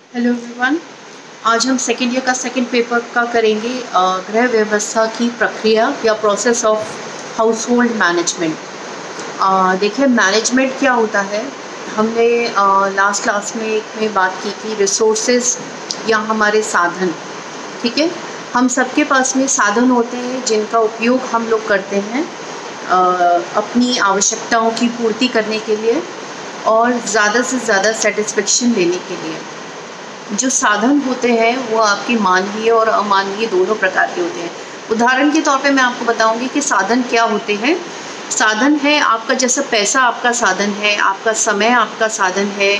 Hello everyone. आज हम second year का सेकेंड पेपर का करेंगे गृह व्यवस्था की प्रक्रिया या process of household management. देखिए, मैनेजमेंट क्या होता है। हमने लास्ट क्लास में बात की थी रिसोर्सेज या हमारे साधन। ठीक है, हम सबके पास में साधन होते हैं जिनका उपयोग हम लोग करते हैं अपनी आवश्यकताओं की पूर्ति करने के लिए और ज़्यादा से ज़्यादा सेटिस्फेक्शन लेने के लिए। जो साधन होते हैं वो आपके मानवीय और अमानवीय दोनों प्रकार के होते हैं। उदाहरण के तौर पे मैं आपको बताऊंगी कि साधन क्या होते हैं। साधन है आपका, जैसे पैसा आपका साधन है, आपका समय आपका साधन है,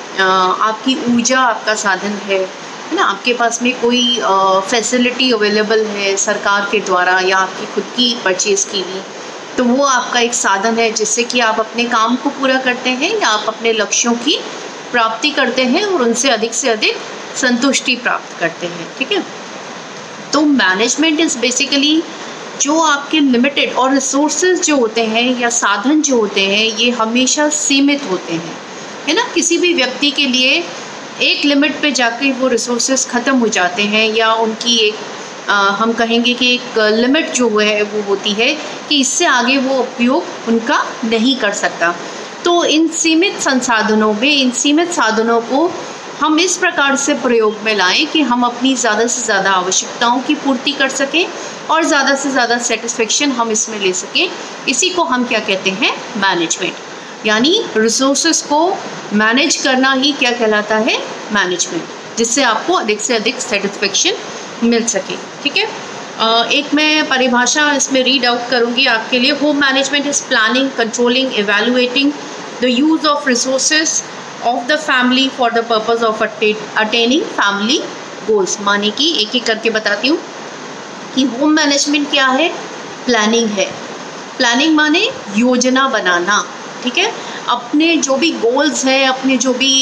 आपकी ऊर्जा आपका साधन है ना। आपके पास में कोई फैसिलिटी अवेलेबल है सरकार के द्वारा या आपकी खुद की परचेज़ की हुई, तो वो आपका एक साधन है जिससे कि आप अपने काम को पूरा करते हैं या आप अपने लक्ष्यों की प्राप्ति करते हैं और उनसे अधिक संतुष्टि प्राप्त करते हैं। ठीक है, तो मैनेजमेंट इज़ बेसिकली जो आपके लिमिटेड और रिसोर्सेज जो होते हैं या साधन जो होते हैं ये हमेशा सीमित होते हैं, है ना। किसी भी व्यक्ति के लिए एक लिमिट पे जाके वो रिसोर्सेज ख़त्म हो जाते हैं या उनकी एक हम कहेंगे कि एक लिमिट जो है वो होती है कि इससे आगे वो उपयोग उनका नहीं कर सकता। तो इन सीमित संसाधनों में, इन सीमित साधनों को हम इस प्रकार से प्रयोग में लाएं कि हम अपनी ज़्यादा से ज़्यादा आवश्यकताओं की पूर्ति कर सकें और ज़्यादा से ज़्यादा सेटिस्फेक्शन हम इसमें ले सकें। इसी को हम क्या कहते हैं, मैनेजमेंट। यानी रिसोर्सेस को मैनेज करना ही क्या कहलाता है, मैनेजमेंट, जिससे आपको अधिक से अधिक सेटिस्फेक्शन मिल सके। ठीक है, एक मैं परिभाषा इसमें रीड आउट करूँगी आपके लिए। Home management is planning, controlling, evaluating the use of resources of the family for the purpose of attaining family goals. माने कि एक एक करके बताती हूँ कि होम मैनेजमेंट क्या है, प्लानिंग है। प्लानिंग माने योजना बनाना। ठीक है, अपने जो भी गोल्स हैं, अपने जो भी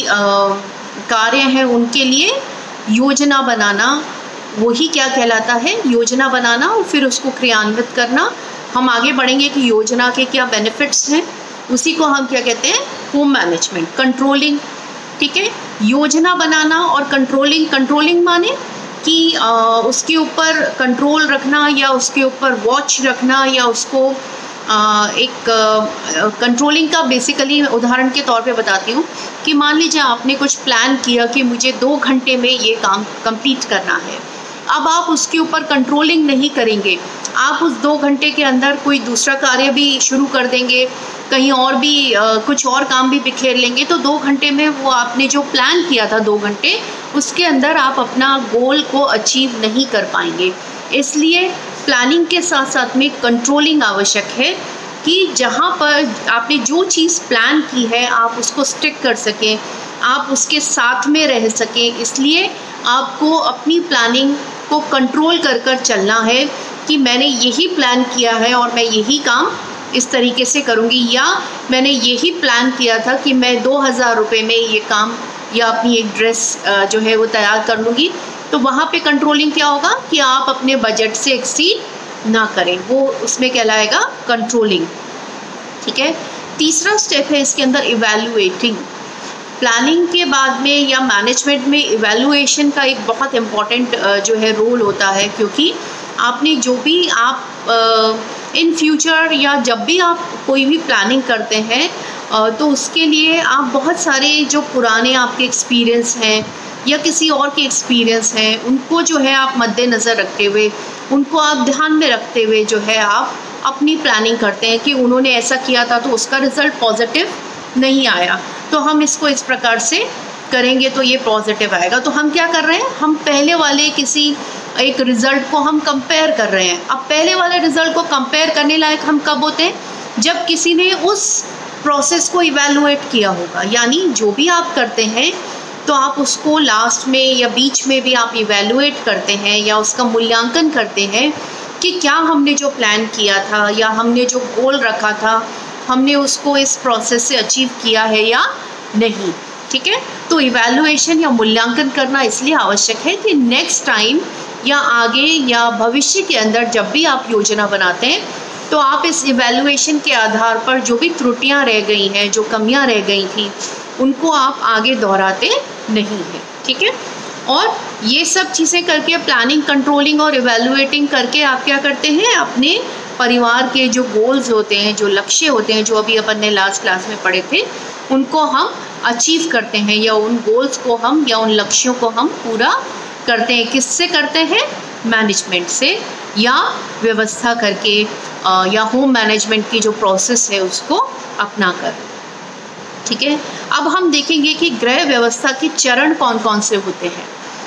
कार्य हैं उनके लिए योजना बनाना, वही क्या कहलाता है, योजना बनाना, और फिर उसको क्रियान्वित करना। हम आगे बढ़ेंगे कि योजना के क्या बेनिफिट्स हैं, उसी को हम क्या कहते हैं, होम मैनेजमेंट। कंट्रोलिंग, ठीक है, योजना बनाना और कंट्रोलिंग माने कि उसके ऊपर कंट्रोल रखना या उसके ऊपर वॉच रखना या उसको कंट्रोलिंग का बेसिकली उदाहरण के तौर पे बताती हूँ कि मान लीजिए आपने कुछ प्लान किया कि मुझे 2 घंटे में ये काम कंप्लीट करना है। अब आप उसके ऊपर कंट्रोलिंग नहीं करेंगे, आप उस 2 घंटे के अंदर कोई दूसरा कार्य भी शुरू कर देंगे, कहीं और भी कुछ और काम भी बिखेर लेंगे, तो 2 घंटे में वो आपने जो प्लान किया था 2 घंटे, उसके अंदर आप अपना गोल को अचीव नहीं कर पाएंगे। इसलिए प्लानिंग के साथ साथ में कंट्रोलिंग आवश्यक है कि जहाँ पर आपने जो चीज़ प्लान की है आप उसको स्टिक कर सकें, आप उसके साथ में रह सकें। इसलिए आपको अपनी प्लानिंग को कंट्रोल कर चलना है कि मैंने यही प्लान किया है और मैं यही काम इस तरीके से करूँगी, या मैंने यही प्लान किया था कि मैं 2000 रुपये में ये काम या अपनी एक ड्रेस जो है वो तैयार कर लूँगी। तो वहाँ पे कंट्रोलिंग क्या होगा कि आप अपने बजट से एक्सीड ना करें, वो उसमें कहलाएगा कंट्रोलिंग। ठीक है, तीसरा स्टेप है इसके अंदर इवैल्यूएटिंग। प्लानिंग के बाद में या मैनेजमेंट में इवैल्यूएशन का एक बहुत इम्पॉर्टेंट जो है रोल होता है, क्योंकि आपने जो भी आप इन फ्यूचर या जब भी आप कोई भी प्लानिंग करते हैं तो उसके लिए आप बहुत सारे जो पुराने आपके एक्सपीरियंस हैं या किसी और के एक्सपीरियंस हैं उनको जो है आप मद्देनज़र रखते हुए, उनको आप ध्यान में रखते हुए जो है आप अपनी प्लानिंग करते हैं कि उन्होंने ऐसा किया था तो उसका रिज़ल्ट पॉजिटिव नहीं आया, तो हम इसको इस प्रकार से करेंगे तो ये पॉजिटिव आएगा। तो हम क्या कर रहे हैं, हम पहले वाले किसी एक रिज़ल्ट को हम कंपेयर कर रहे हैं। अब पहले वाले रिज़ल्ट को कंपेयर करने लायक हम कब होते हैं, जब किसी ने उस प्रोसेस को इवैल्यूएट किया होगा। यानी जो भी आप करते हैं तो आप उसको लास्ट में या बीच में भी आप इवैल्यूएट करते हैं या उसका मूल्यांकन करते हैं कि क्या हमने जो प्लान किया था या हमने जो गोल रखा था, हमने उसको इस प्रोसेस से अचीव किया है या नहीं। ठीक है, तो इवैल्यूएशन या मूल्यांकन करना इसलिए आवश्यक है कि नेक्स्ट टाइम या आगे या भविष्य के अंदर जब भी आप योजना बनाते हैं तो आप इस इवैल्यूएशन के आधार पर जो भी त्रुटियां रह गई हैं, जो कमियां रह गई थी, उनको आप आगे दोहराते नहीं हैं, ठीक है। और ये सब चीज़ें करके प्लानिंग, कंट्रोलिंग और इवैल्यूएटिंग करके आप क्या करते हैं, अपने परिवार के जो गोल्स होते हैं, जो लक्ष्य होते हैं, जो अभी अपन ने लास्ट क्लास में पढ़े थे, उनको हम अचीव करते हैं, या उन गोल्स को हम, या उन लक्ष्यों को हम पूरा करते हैं। किससे करते हैं? मैनेजमेंट से, या व्यवस्था करके, या होम मैनेजमेंट की जो प्रोसेस है उसको अपना कर, ठीक है। अब हम देखेंगे कि गृह व्यवस्था के चरण कौन कौन से होते हैं,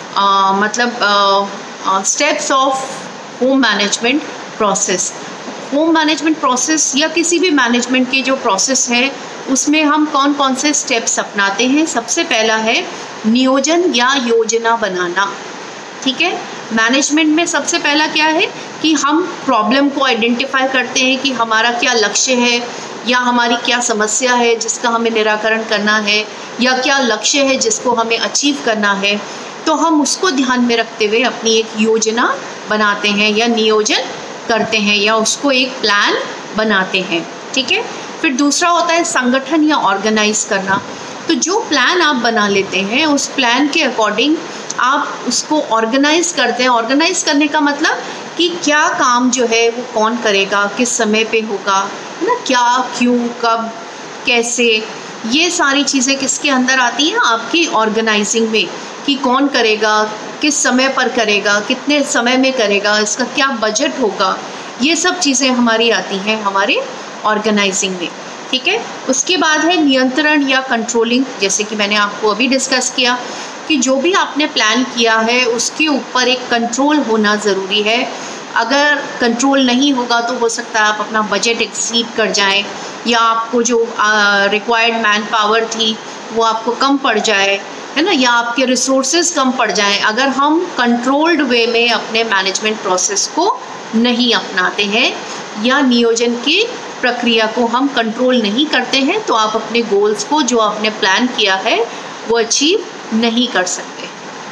मतलब steps of home management process. Home management process या किसी भी मैनेजमेंट की जो प्रोसेस है उसमें हम कौन कौन से स्टेप्स अपनाते हैं। सबसे पहला है नियोजन या योजना बनाना, ठीक है। मैनेजमेंट में सबसे पहला क्या है कि हम प्रॉब्लम को आइडेंटिफाई करते हैं कि हमारा क्या लक्ष्य है, या हमारी क्या समस्या है जिसका हमें निराकरण करना है, या क्या लक्ष्य है जिसको हमें अचीव करना है। तो हम उसको ध्यान में रखते हुए अपनी एक योजना बनाते हैं, या नियोजन करते हैं, या उसको एक प्लान बनाते हैं, ठीक है। फिर दूसरा होता है संगठन या ऑर्गेनाइज करना। तो जो प्लान आप बना लेते हैं उस प्लान के अकॉर्डिंग आप उसको ऑर्गेनाइज करते हैं। ऑर्गेनाइज करने का मतलब कि क्या काम जो है वो कौन करेगा, किस समय पे होगा, है ना, क्या, क्यों, कब, कैसे, ये सारी चीज़ें किसके अंदर आती हैं? आपकी ऑर्गेनाइजिंग में, कि कौन करेगा, किस समय पर करेगा, कितने समय में करेगा, इसका क्या बजट होगा, ये सब चीज़ें हमारी आती हैं हमारे ऑर्गेनाइजिंग में, ठीक है। उसके बाद है नियंत्रण या कंट्रोलिंग। जैसे कि मैंने आपको अभी डिस्कस किया कि जो भी आपने प्लान किया है उसके ऊपर एक कंट्रोल होना ज़रूरी है। अगर कंट्रोल नहीं होगा तो हो सकता है आप अपना बजट एक्सीड कर जाएं, या आपको जो रिक्वायर्ड मैन पावर थी वो आपको कम पड़ जाए, है ना, या आपके रिसोर्सेज कम पड़ जाएं। अगर हम कंट्रोल्ड वे में अपने मैनेजमेंट प्रोसेस को नहीं अपनाते हैं, या नियोजन की प्रक्रिया को हम कंट्रोल नहीं करते हैं, तो आप अपने गोल्स को जो आपने प्लान किया है वो अचीव नहीं कर सकते।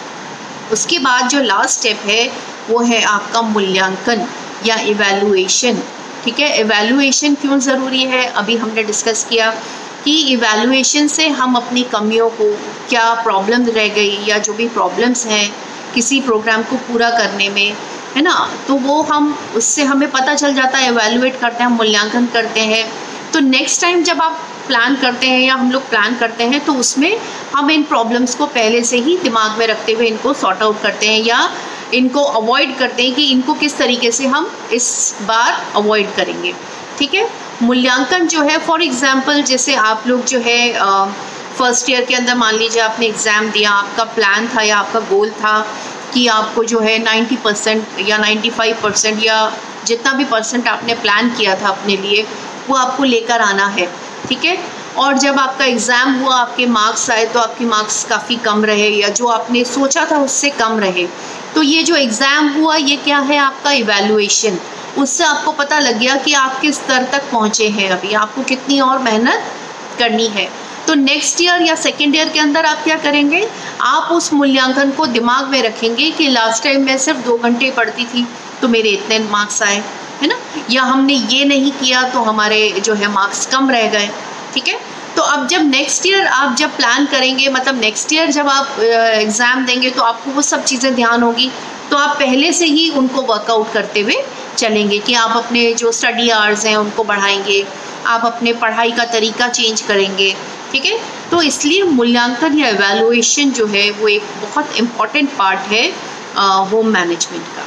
उसके बाद जो लास्ट स्टेप है वो है आपका मूल्यांकन या इवैल्यूएशन, ठीक है। इवैल्यूएशन क्यों ज़रूरी है? अभी हमने डिस्कस किया कि इवैल्यूएशन से हम अपनी कमियों को, क्या प्रॉब्लम रह गई, या जो भी प्रॉब्लम्स हैं किसी प्रोग्राम को पूरा करने में, है ना, तो वो हम, उससे हमें पता चल जाता है, एवेलुएट करते हैं, मूल्यांकन करते हैं। तो नेक्स्ट टाइम जब आप प्लान करते हैं, या हम लोग प्लान करते हैं, तो उसमें हम इन प्रॉब्लम्स को पहले से ही दिमाग में रखते हुए इनको सॉर्ट आउट करते हैं, या इनको अवॉइड करते हैं कि इनको किस तरीके से हम इस बार अवॉइड करेंगे, ठीक है। मूल्यांकन जो है, फॉर एग्जांपल जैसे आप लोग जो है फर्स्ट ईयर के अंदर मान लीजिए आपने एग्ज़ाम दिया, आपका प्लान था या आपका गोल था कि आपको जो है 90% या 95% या जितना भी परसेंट आपने प्लान किया था अपने लिए वो आपको लेकर आना है, ठीक है। और जब आपका एग्ज़ाम हुआ, आपके मार्क्स आए तो आपके मार्क्स काफ़ी कम रहे, या जो आपने सोचा था उससे कम रहे। तो ये जो एग्ज़ाम हुआ ये क्या है? आपका इवैल्यूएशन। उससे आपको पता लग गया कि आप किस स्तर तक पहुँचे हैं, अभी आपको कितनी और मेहनत करनी है। तो नेक्स्ट ईयर या सेकेंड ईयर के अंदर आप क्या करेंगे? आप उस मूल्यांकन को दिमाग में रखेंगे कि लास्ट टाइम मैं सिर्फ 2 घंटे पढ़ती थी तो मेरे इतने मार्क्स आए, है ना, या हमने ये नहीं किया तो हमारे जो है मार्क्स कम रह गए, ठीक है। तो अब जब नेक्स्ट ईयर आप जब प्लान करेंगे, मतलब नेक्स्ट ईयर जब आप एग्ज़ाम देंगे तो आपको वो सब चीज़ें ध्यान होगी, तो आप पहले से ही उनको वर्कआउट करते हुए चलेंगे कि आप अपने जो स्टडी आवर्स हैं उनको बढ़ाएंगे, आप अपने पढ़ाई का तरीका चेंज करेंगे, ठीक है। तो इसलिए मूल्यांकन या एवेलुएशन जो है वो एक बहुत इम्पॉर्टेंट पार्ट है होम मैनेजमेंट का,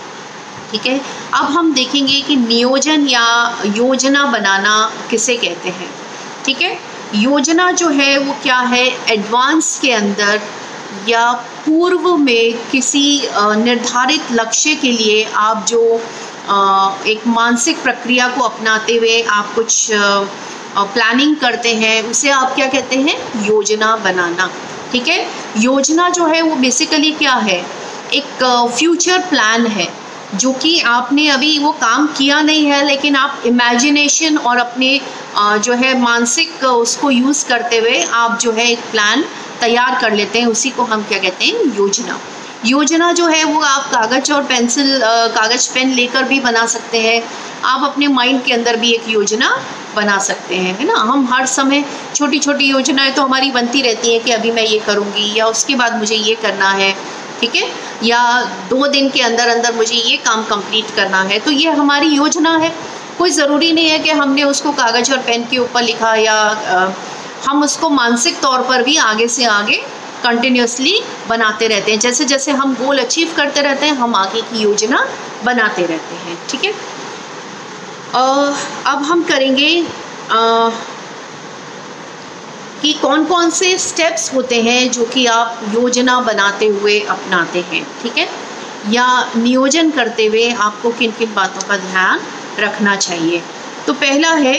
ठीक है। अब हम देखेंगे कि नियोजन या योजना बनाना किसे कहते हैं, ठीक है। योजना जो है वो क्या है? एडवांस के अंदर या पूर्व में किसी निर्धारित लक्ष्य के लिए आप जो एक मानसिक प्रक्रिया को अपनाते हुए आप कुछ प्लानिंग करते हैं, उसे आप क्या कहते हैं? योजना बनाना, ठीक है। योजना जो है वो बेसिकली क्या है? एक फ्यूचर प्लान है जो कि आपने अभी वो काम किया नहीं है, लेकिन आप इमेजिनेशन और अपने जो है मानसिक उसको यूज़ करते हुए आप जो है एक प्लान तैयार कर लेते हैं, उसी को हम क्या कहते हैं? योजना। योजना जो है वो आप कागज़ और पेंसिल, कागज़ पेन लेकर भी बना सकते हैं। आप अपने माइंड के अंदर भी एक योजना बना सकते हैं, है ना। हम हर समय छोटी छोटी योजनाएं तो हमारी बनती रहती हैं कि अभी मैं ये करूँगी या उसके बाद मुझे ये करना है, ठीक है, या 2 दिन के अंदर अंदर मुझे ये काम कंप्लीट करना है। तो ये हमारी योजना है। कोई ज़रूरी नहीं है कि हमने उसको कागज़ और पेन के ऊपर लिखा, या हम उसको मानसिक तौर पर भी आगे से आगे कंटिन्यूसली बनाते रहते हैं। जैसे जैसे हम गोल अचीव करते रहते हैं, हम आगे की योजना बनाते रहते हैं, ठीक है। अब हम करेंगे कि कौन कौन से स्टेप्स होते हैं जो कि आप योजना बनाते हुए अपनाते हैं, ठीक है, या नियोजन करते हुए आपको किन किन बातों का ध्यान रखना चाहिए। तो पहला है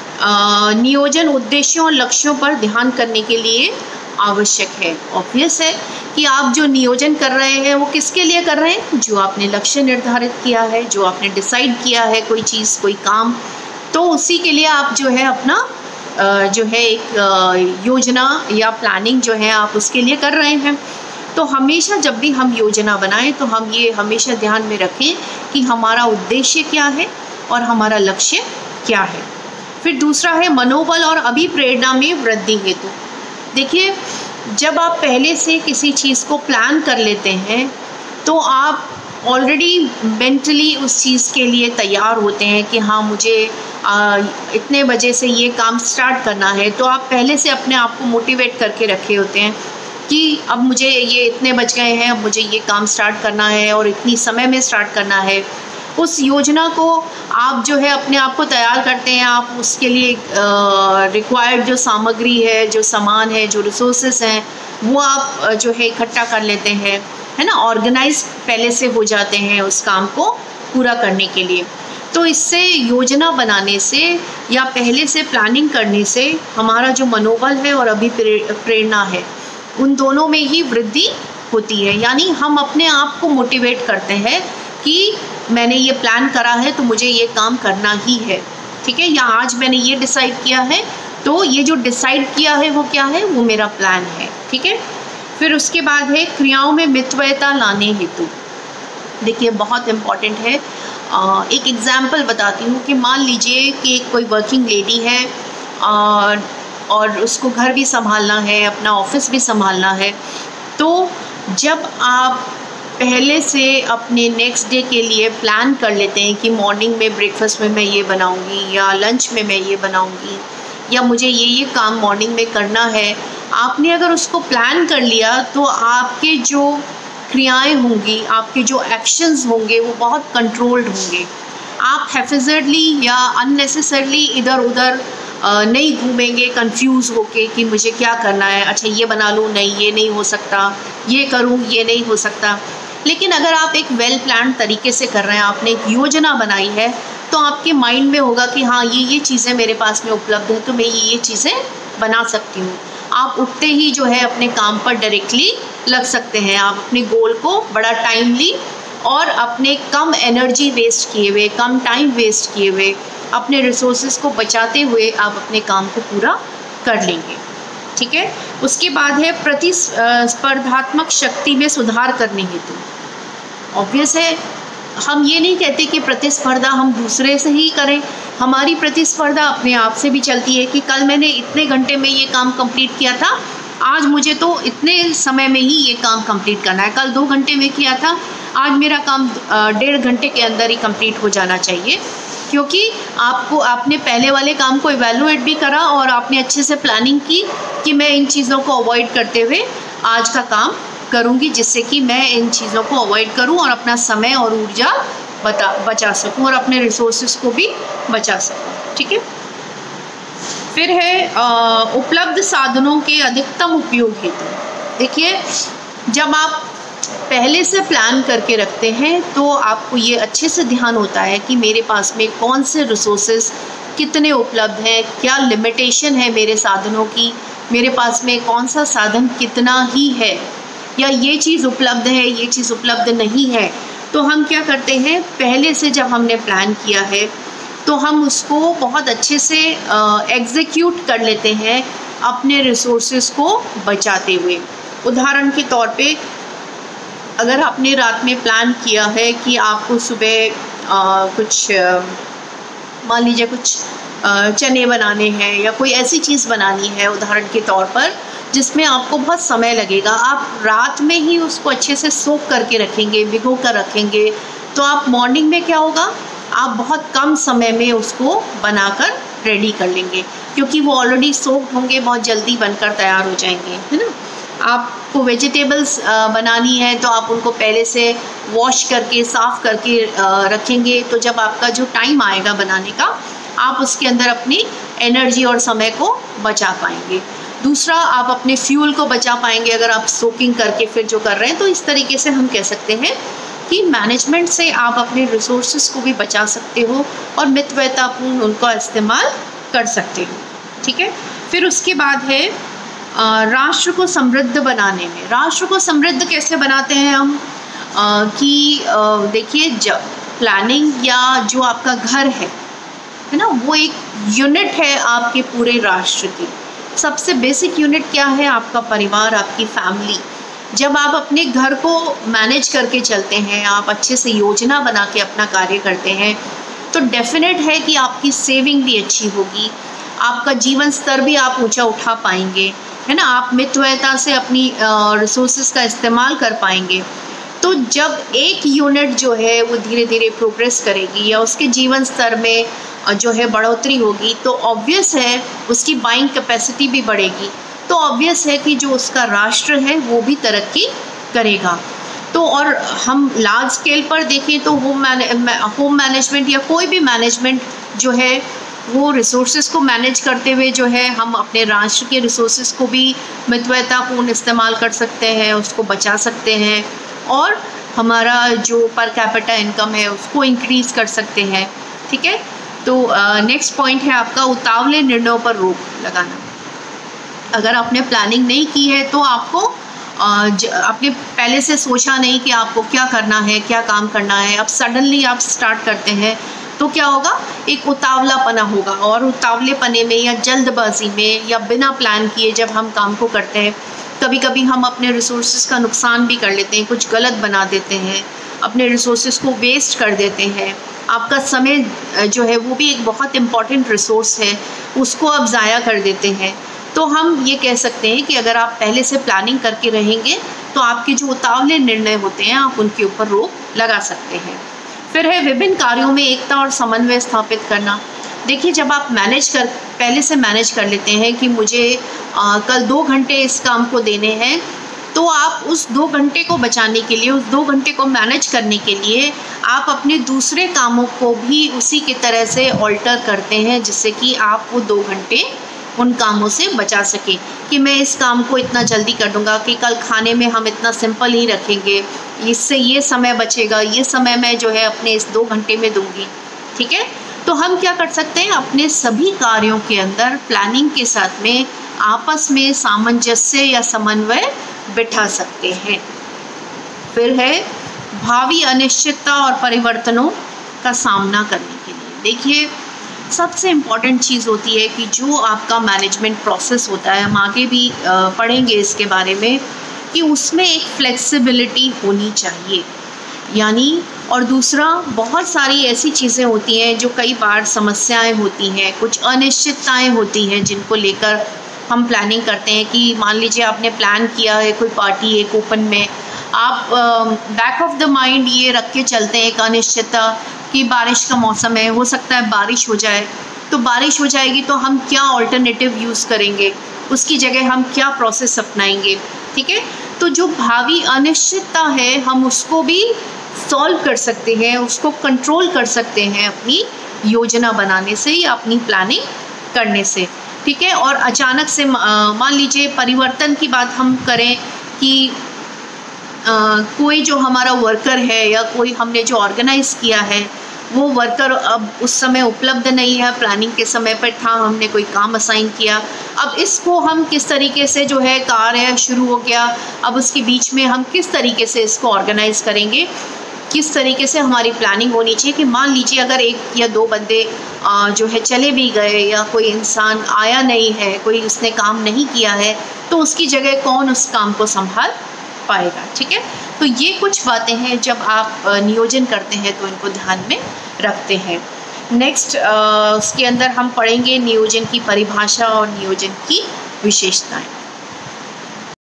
नियोजन उद्देश्यों और लक्ष्यों पर ध्यान करने के लिए आवश्यक है। ऑब्वियस है कि आप जो नियोजन कर रहे हैं वो किसके लिए कर रहे हैं, जो आपने लक्ष्य निर्धारित किया है, जो आपने डिसाइड किया है कोई चीज़ कोई काम, तो उसी के लिए आप जो है अपना जो है एक योजना या प्लानिंग जो है आप उसके लिए कर रहे हैं। तो हमेशा जब भी हम योजना बनाएं तो हम ये हमेशा ध्यान में रखें कि हमारा उद्देश्य क्या है और हमारा लक्ष्य क्या है। फिर दूसरा है मनोबल और अभिप्रेरणा में वृद्धि हेतु। देखिए, जब आप पहले से किसी चीज़ को प्लान कर लेते हैं तो आप ऑलरेडी मेंटली उस चीज़ के लिए तैयार होते हैं कि हाँ मुझे इतने बजे से ये काम स्टार्ट करना है। तो आप पहले से अपने आप को मोटिवेट करके रखे होते हैं कि अब मुझे ये इतने बज गए हैं, अब मुझे ये काम स्टार्ट करना है और इतनी समय में स्टार्ट करना है। उस योजना को आप जो है अपने आप को तैयार करते हैं। आप उसके लिए रिक्वायर्ड जो सामग्री है, जो सामान है, जो रिसोर्सेस हैं, वो आप जो है इकट्ठा कर लेते हैं, है ना। ऑर्गेनाइज पहले से हो जाते हैं उस काम को पूरा करने के लिए। तो इससे योजना बनाने से या पहले से प्लानिंग करने से हमारा जो मनोबल है और अभिप्रेरणा है, उन दोनों में ही वृद्धि होती है। यानी हम अपने आप को मोटिवेट करते हैं कि मैंने ये प्लान करा है तो मुझे ये काम करना ही है, ठीक है, या आज मैंने ये डिसाइड किया है तो ये जो डिसाइड किया है वो क्या है, वो मेरा प्लान है, ठीक है। फिर उसके बाद है क्रियाओं में मितव्ययता लाने हेतु। देखिए, बहुत इम्पॉर्टेंट है। एक एग्जाम्पल बताती हूँ कि मान लीजिए कि कोई वर्किंग लेडी है और उसको घर भी संभालना है, अपना ऑफिस भी संभालना है। तो जब आप पहले से अपने नेक्स्ट डे के लिए प्लान कर लेते हैं कि मॉर्निंग में ब्रेकफास्ट में मैं ये बनाऊंगी, या लंच में मैं ये बनाऊंगी, या मुझे ये काम मॉर्निंग में करना है, आपने अगर उसको प्लान कर लिया तो आपके जो क्रियाएं होंगी, आपके जो एक्शंस होंगे वो बहुत कंट्रोल्ड होंगे। आप हैफेजर्डली या अननेसेसरली इधर उधर नहीं घूमेंगे कंफ्यूज होके कि मुझे क्या करना है, अच्छा ये बना लूँ, नहीं ये नहीं हो सकता, ये करूँ ये नहीं हो सकता। लेकिन अगर आप एक वेल प्लान तरीके से कर रहे हैं, आपने एक योजना बनाई है, तो आपके माइंड में होगा कि हाँ ये चीज़ें मेरे पास में उपलब्ध है तो मैं ये चीज़ें बना सकती हूँ। आप उठते ही जो है अपने काम पर डायरेक्टली लग सकते हैं। आप अपने गोल को बड़ा टाइमली और अपने कम एनर्जी वेस्ट किए हुए, कम टाइम वेस्ट किए हुए, अपने रिसोर्सेज को बचाते हुए आप अपने काम को पूरा कर लेंगे, ठीक है। उसके बाद है प्रतिस्पर्धात्मक शक्ति में सुधार करने हेतु। ऑब्वियस है, हम ये नहीं कहते कि प्रतिस्पर्धा हम दूसरे से ही करें। हमारी प्रतिस्पर्धा अपने आप से भी चलती है कि कल मैंने इतने घंटे में ये काम कंप्लीट किया था, आज मुझे तो इतने समय में ही ये काम कंप्लीट करना है। कल 2 घंटे में किया था, आज मेरा काम 1.5 घंटे के अंदर ही कंप्लीट हो जाना चाहिए। क्योंकि आपने पहले वाले काम को इवैल्यूएट भी करा और आपने अच्छे से प्लानिंग की कि मैं इन चीज़ों को अवॉइड करते हुए आज का काम करूँगी, जिससे कि मैं इन चीज़ों को अवॉइड करूँ और अपना समय और ऊर्जा बचा सकूँ और अपने रिसोर्सेज को भी बचा सकूँ, ठीक है। फिर है उपलब्ध साधनों के अधिकतम उपयोग हेतु। देखिए, जब आप पहले से प्लान करके रखते हैं तो आपको ये अच्छे से ध्यान होता है कि मेरे पास में कौन से रिसोर्सेज कितने उपलब्ध हैं, क्या लिमिटेशन है मेरे साधनों की, मेरे पास में कौन सा साधन कितना ही है, या ये चीज़ उपलब्ध है ये चीज़ उपलब्ध नहीं है। तो हम क्या करते हैं, पहले से जब हमने प्लान किया है तो हम उसको बहुत अच्छे से एग्जीक्यूट कर लेते हैं अपने रिसोर्सेज को बचाते हुए। उदाहरण के तौर पे, अगर आपने रात में प्लान किया है कि आपको सुबह कुछ मान लीजिए कुछ चने बनाने हैं या कोई ऐसी चीज़ बनानी है उदाहरण के तौर पर, जिसमें आपको बहुत समय लगेगा, आप रात में ही उसको अच्छे से सोक करके रखेंगे, भिगो कर रखेंगे, तो आप मॉर्निंग में क्या होगा, आप बहुत कम समय में उसको बनाकर रेडी कर लेंगे, क्योंकि वो ऑलरेडी सोक्ड होंगे, बहुत जल्दी बनकर तैयार हो जाएंगे, है ना। आपको वेजिटेबल्स बनानी है तो आप उनको पहले से वॉश करके साफ़ करके रखेंगे, तो जब आपका जो टाइम आएगा बनाने का, आप उसके अंदर अपनी एनर्जी और समय को बचा पाएंगे। दूसरा, आप अपने फ्यूल को बचा पाएंगे अगर आप सोकिंग करके फिर जो कर रहे हैं। तो इस तरीके से हम कह सकते हैं कि मैनेजमेंट से आप अपने रिसोर्सेज को भी बचा सकते हो और मितव्ययतापूर्ण उनका इस्तेमाल कर सकते हो, ठीक है। फिर उसके बाद है राष्ट्र को समृद्ध बनाने में। राष्ट्र को समृद्ध कैसे बनाते हैं हम, कि देखिए, जब प्लानिंग या जो आपका घर है ना, वो एक यूनिट है आपके पूरे राष्ट्र की। सबसे बेसिक यूनिट क्या है, आपका परिवार, आपकी फैमिली। जब आप अपने घर को मैनेज करके चलते हैं, आप अच्छे से योजना बना के अपना कार्य करते हैं, तो डेफिनेट है कि आपकी सेविंग भी अच्छी होगी, आपका जीवन स्तर भी आप ऊंचा उठा पाएंगे, है ना। आप मितव्ययता से अपनी रिसोर्सेज का इस्तेमाल कर पाएंगे। तो जब एक यूनिट जो है वो धीरे धीरे प्रोग्रेस करेगी या उसके जीवन स्तर में जो है बढ़ोतरी होगी, तो ऑब्वियस है उसकी बाइंग कैपेसिटी भी बढ़ेगी, तो ऑब्वियस है कि जो उसका राष्ट्र है वो भी तरक्की करेगा। तो और हम लार्ज स्केल पर देखें तो होम मैनेजमेंट या कोई भी मैनेजमेंट जो है वो रिसोर्सेज को मैनेज करते हुए जो है हम अपने राष्ट्र के रिसोर्सेज को भी मितव्ययतापूर्ण इस्तेमाल कर सकते हैं, उसको बचा सकते हैं और हमारा जो पर कैपिटा इनकम है उसको इंक्रीज़ कर सकते हैं, ठीक है। तो नेक्स्ट पॉइंट है आपका उतावले निर्णयों पर रोक लगाना। अगर आपने प्लानिंग नहीं की है तो आपको आपने पहले से सोचा नहीं कि आपको क्या करना है, क्या काम करना है, अब सडनली आप स्टार्ट करते हैं तो क्या होगा, एक उतावलापना होगा। और उतावलेपने में या जल्दबाजी में या बिना प्लान किए जब हम काम को करते हैं, कभी कभी हम अपने रिसोर्सेज का नुकसान भी कर लेते हैं, कुछ गलत बना देते हैं, अपने रिसोर्सेज को वेस्ट कर देते हैं। आपका समय जो है वो भी एक बहुत इम्पॉर्टेंट रिसोर्स है, उसको आप ज़ाया कर देते हैं। तो हम ये कह सकते हैं कि अगर आप पहले से प्लानिंग करके रहेंगे तो आपके जो उतावले निर्णय होते हैं आप उनके ऊपर रोक लगा सकते हैं। फिर है विभिन्न कार्यों में एकता और समन्वय स्थापित करना। देखिए, जब आप पहले से मैनेज कर लेते हैं कि मुझे कल 2 घंटे इस काम को देने हैं, तो आप उस 2 घंटे को बचाने के लिए, उस 2 घंटे को मैनेज करने के लिए आप अपने दूसरे कामों को भी उसी की तरह से ऑल्टर करते हैं, जिससे कि आप वो 2 घंटे उन कामों से बचा सकें। कि मैं इस काम को इतना जल्दी कर दूंगा कि कल खाने में हम इतना सिंपल ही रखेंगे, इससे ये समय बचेगा, ये समय मैं जो है अपने इस 2 घंटे में दूंगी, ठीक है। तो हम क्या कर सकते हैं, अपने सभी कार्यों के अंदर प्लानिंग के साथ में आपस में सामंजस्य या समन्वय बिठा सकते हैं। फिर है भावी अनिश्चितता और परिवर्तनों का सामना करने के लिए। देखिए, सबसे इम्पॉर्टेंट चीज़ होती है कि जो आपका मैनेजमेंट प्रोसेस होता है, हम आगे भी पढ़ेंगे इसके बारे में, कि उसमें एक फ्लेक्सिबिलिटी होनी चाहिए। यानी और दूसरा, बहुत सारी ऐसी चीज़ें होती हैं जो कई बार समस्याएं होती हैं, कुछ अनिश्चितताएं होती हैं जिनको लेकर हम प्लानिंग करते हैं। कि मान लीजिए आपने प्लान किया है कोई पार्टी एक ओपन में, आप बैक ऑफ द माइंड ये रख के चलते हैं एक अनिश्चितता कि बारिश का मौसम है, हो सकता है बारिश हो जाए, तो बारिश हो जाएगी तो हम क्या ऑल्टरनेटिव यूज़ करेंगे, उसकी जगह हम क्या प्रोसेस अपनाएंगे, ठीक है। तो जो भावी अनिश्चितता है हम उसको भी सॉल्व कर सकते हैं, उसको कंट्रोल कर सकते हैं अपनी योजना बनाने से या अपनी प्लानिंग करने से, ठीक है। और अचानक से मान लीजिए परिवर्तन की बात हम करें कि कोई जो हमारा वर्कर है या कोई हमने जो ऑर्गेनाइज़ किया है वो वर्कर अब उस समय उपलब्ध नहीं है, प्लानिंग के समय पर था, हमने कोई काम असाइन किया, अब इसको हम किस तरीके से जो है कार्य शुरू हो गया, अब उसके बीच में हम किस तरीके से इसको ऑर्गेनाइज़ करेंगे, किस तरीके से हमारी प्लानिंग होनी चाहिए। कि मान लीजिए अगर 1 या 2 बंदे जो है चले भी गए या कोई इंसान आया नहीं है, कोई उसने काम नहीं किया है, तो उसकी जगह कौन उस काम को संभाल पाएगा, ठीक है। तो ये कुछ बातें हैं जब आप नियोजन करते हैं तो इनको ध्यान में रखते हैं। नेक्स्ट उसके अंदर हम पढ़ेंगे नियोजन की परिभाषा और नियोजन की विशेषताएं।